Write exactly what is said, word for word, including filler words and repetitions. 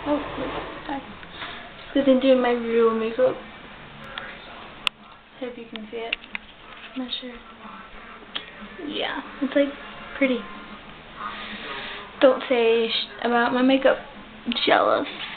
Oh, hi. Because I'm doing my real makeup. Hope you can see it. I'm not sure. Yeah, it's like pretty. Don't say sh about my makeup. I'm jealous.